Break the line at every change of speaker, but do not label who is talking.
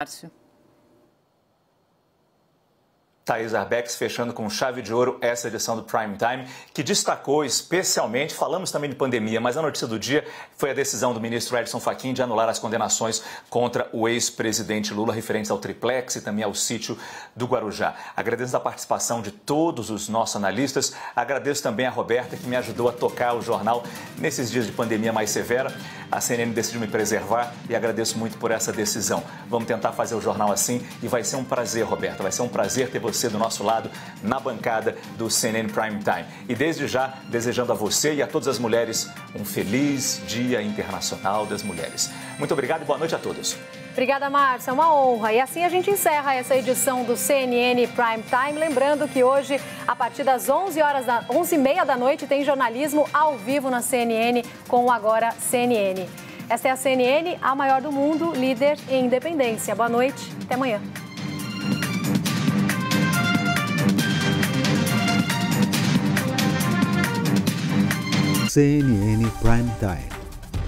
Márcio.
Thaís Arbex fechando com chave de ouro essa edição do Prime Time, que destacou especialmente, falamos também de pandemia, mas a notícia do dia foi a decisão do ministro Edson Fachin de anular as condenações contra o ex-presidente Lula referentes ao triplex e também ao sítio do Guarujá. Agradeço a participação de todos os nossos analistas, agradeço também a Roberta, que me ajudou a tocar o jornal nesses dias de pandemia mais severa. A CNN decidiu me preservar e agradeço muito por essa decisão. Vamos tentar fazer o jornal assim e vai ser um prazer, Roberta, vai ser um prazer ter você do nosso lado na bancada do CNN Prime Time. E desde já, desejando a você e a todas as mulheres um feliz Dia Internacional das Mulheres. Muito obrigado e boa noite a todos.
Obrigada, Márcia. É uma honra. E assim a gente encerra essa edição do CNN Prime Time. Lembrando que hoje, a partir das 11h30 da noite, tem jornalismo ao vivo na CNN com o Agora CNN. Essa é a CNN, a maior do mundo, líder em independência. Boa noite. Até amanhã.
CNN Prime Time.